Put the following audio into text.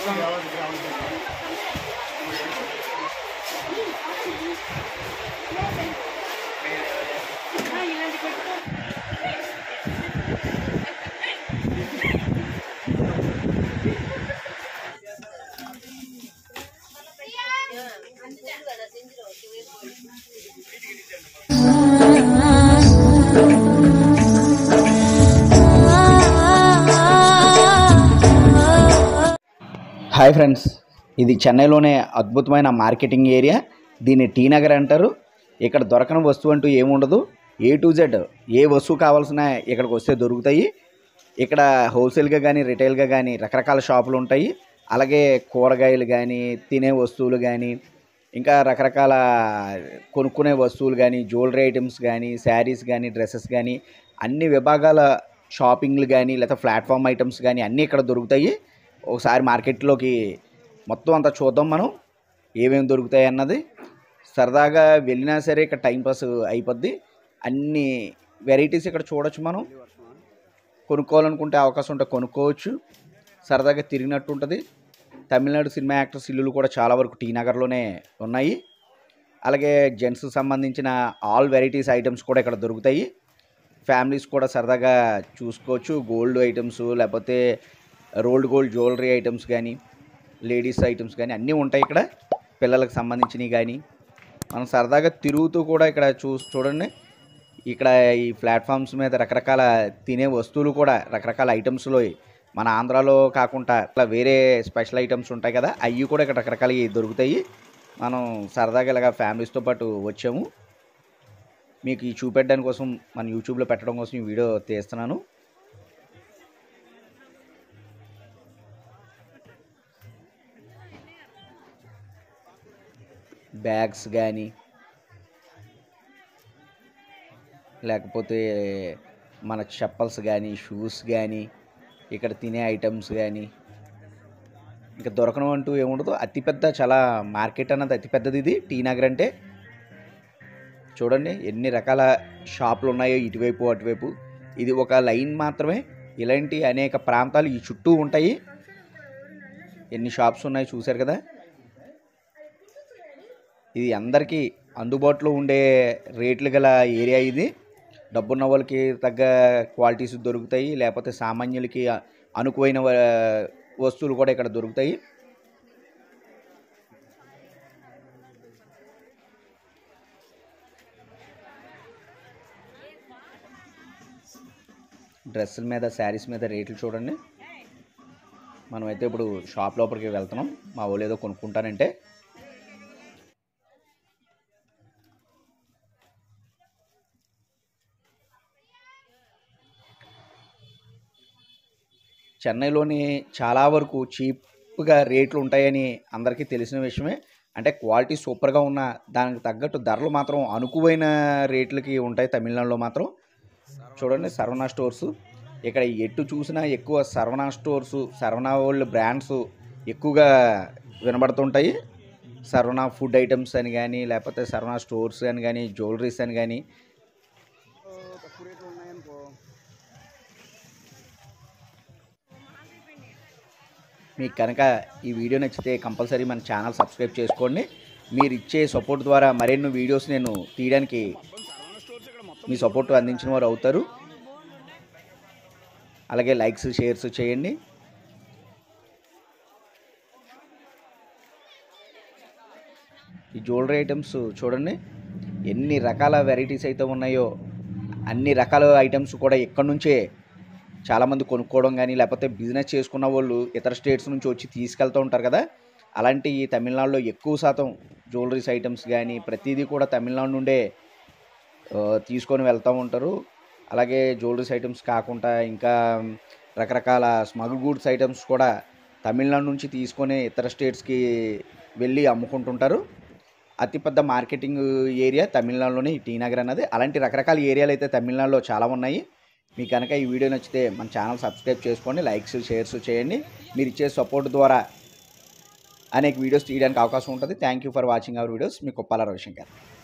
Hi friends, ఇది చెన్నైలోనే అద్భుతమైన మార్కెటింగ్ ఏరియా. దీన్ని టీ నగర్ అంటారు. ఇక్కడ దొరకని వస్తువు అంటూ ఏముండదు. ఏ టు జెడ్ ఏ వస్తువు కావాల్సిన ఇక్కడికి వస్తే దొరుకుతాయి. ఇక్కడ హోల్సేల్గా కానీ రిటైల్గా కానీ రకరకాల షాపులు ఉంటాయి. అలాగే కూరగాయలు కానీ, తినే వస్తువులు కానీ, ఇంకా రకరకాల కొనుక్కునే వస్తువులు కానీ, జ్యువెలరీ ఐటమ్స్ కానీ, శారీస్ కానీ, డ్రెస్సెస్ కానీ, అన్ని విభాగాల షాపింగ్లు కానీ, లేదా ప్లాట్ఫామ్ ఐటమ్స్ కానీ అన్నీ ఇక్కడ దొరుకుతాయి. ఒకసారి మార్కెట్లోకి మొత్తం అంతా చూద్దాం మనం ఏమేమి దొరుకుతాయి అన్నది. సరదాగా వెళ్ళినా సరే ఇక్కడ టైంపాస్ అయిపోద్ది. అన్ని వెరైటీస్ ఇక్కడ చూడొచ్చు. మనం కొనుక్కోవాలనుకుంటే అవకాశం ఉంటే కొనుక్కోవచ్చు. సరదాగా తిరిగినట్టు ఉంటుంది. తమిళనాడు సినిమా యాక్టర్స్ ఇల్లులు కూడా చాలా వరకు టీ నగర్లోనే ఉన్నాయి. అలాగే జెంట్స్కి సంబంధించిన ఆల్ వెరైటీస్ ఐటమ్స్ కూడా ఇక్కడ దొరుకుతాయి. ఫ్యామిలీస్ కూడా సరదాగా చూసుకోవచ్చు. గోల్డ్ ఐటమ్స్, లేకపోతే రోల్డ్ గోల్డ్ జ్యువెలరీ ఐటమ్స్ కానీ, లేడీస్ ఐటమ్స్ కానీ అన్నీ ఉంటాయి ఇక్కడ. పిల్లలకు సంబంధించినవి కానీ మనం సరదాగా తిరుగుతూ కూడా ఇక్కడ చూడండి. ఇక్కడ ఈ ప్లాట్ఫామ్స్ మీద రకరకాల తినే వస్తువులు కూడా రకరకాల ఐటమ్స్లో మన ఆంధ్రాలో కాకుండా వేరే స్పెషల్ ఐటమ్స్ ఉంటాయి కదా, అవి కూడా ఇక్కడ రకరకాలవి దొరుకుతాయి. మనం సరదాగా ఇలాగ ఫ్యామిలీస్తో పాటు వచ్చాము. మీకు ఈ చూపెట్టడానికి కోసం మన యూట్యూబ్లో పెట్టడం కోసం ఈ వీడియో తీస్తున్నాను. బ్యాగ్స్ కానీ, లేకపోతే మన చెప్పల్స్ కానీ, షూస్ కానీ, ఇక్కడ తినే ఐటమ్స్ కానీ, ఇంకా దొరకడం అంటూ ఏముండదు. అతిపెద్ద చాలా మార్కెట్ అన్నది అతిపెద్దది ఇది టీ నగర్ అంటే. చూడండి ఎన్ని రకాల షాపులు ఉన్నాయో ఇటువైపు అటువైపు. ఇది ఒక లైన్ మాత్రమే. ఇలాంటి అనేక ప్రాంతాలు ఈ చుట్టూ ఉంటాయి. ఎన్ని షాప్స్ ఉన్నాయో చూశారు కదా. ఇది అందరికీ అందుబాటులో ఉండే రేట్లు గల ఏరియా ఇది. డబ్బున్న వాళ్ళకి తగ్గ క్వాలిటీస్ దొరుకుతాయి, లేకపోతే సామాన్యులకి అనుకువైన వస్తువులు కూడా ఇక్కడ దొరుకుతాయి. డ్రెస్సుల మీద, శారీస్ మీద రేట్లు చూడండి. మనమైతే ఇప్పుడు షాప్ లోపలికి వెళ్తున్నాం. మా వాళ్ళు ఏదో కొనుక్కుంటానంటే. చెన్నైలోని చాలా వరకు చీప్గా రేట్లు ఉంటాయని అందరికీ తెలిసిన విషయమే. అంటే క్వాలిటీ సూపర్గా ఉన్న దానికి తగ్గట్టు ధరలు మాత్రం అనుకువైన రేట్లకి ఉంటాయి తమిళనాడులో మాత్రం. చూడండి సర్వనా స్టోర్స్. ఇక్కడ ఎటు చూసినా ఎక్కువ Saravana stores, Saravana world brands ఎక్కువగా వినబడుతుంటాయి. సర్వనా ఫుడ్ ఐటమ్స్ అని కానీ, లేకపోతే సర్వనా స్టోర్స్ అని కానీ, జ్యువెలరీస్ అని కానీ. మీకు కనుక ఈ వీడియో నచ్చితే కంపల్సరీ మన ఛానల్ సబ్స్క్రైబ్ చేసుకోండి. మీరు ఇచ్చే సపోర్ట్ ద్వారా మరెన్నో వీడియోస్ నేను తీయడానికి మీ సపోర్ట్ అందించిన వారు అవుతారు. అలాగే లైక్స్, షేర్స్ చేయండి. ఈ జ్యువెలరీ ఐటమ్స్ చూడండి ఎన్ని రకాల వెరైటీస్ అయితే ఉన్నాయో. అన్ని రకాల ఐటమ్స్ కూడా ఎక్కడి నుంచే చాలామంది కొనుక్కోవడం కానీ, లేకపోతే బిజినెస్ చేసుకున్న వాళ్ళు ఇతర స్టేట్స్ నుంచి వచ్చి తీసుకెళ్తూ ఉంటారు కదా. అలాంటి తమిళనాడులో ఎక్కువ శాతం జ్యువెలరీస్ ఐటమ్స్ కానీ ప్రతిదీ కూడా తమిళనాడు నుండే తీసుకొని వెళ్తూ ఉంటారు. అలాగే జ్యువెలరీస్ ఐటమ్స్ కాకుండా ఇంకా రకరకాల స్మగుల్ గూడ్స్ ఐటమ్స్ కూడా తమిళనాడు నుంచి తీసుకొని ఇతర స్టేట్స్కి వెళ్ళి అమ్ముకుంటుంటారు. అతిపెద్ద మార్కెటింగ్ ఏరియా తమిళనాడులోని టీ నగర్ అన్నది. అలాంటి రకరకాల ఏరియాలు అయితే తమిళనాడులో చాలా ఉన్నాయి. మీకు కనుక ఈ వీడియో నచ్చితే మన ఛానల్ సబ్స్క్రైబ్ చేసుకోండి, లైక్స్, షేర్స్ చేయండి. మీరు ఇచ్చే సపోర్ట్ ద్వారా అనేక వీడియోస్ తీయడానికి అవకాశం ఉంటుంది. Thank you for watching our videos. మీ కొప్పాల రవిశంకర్.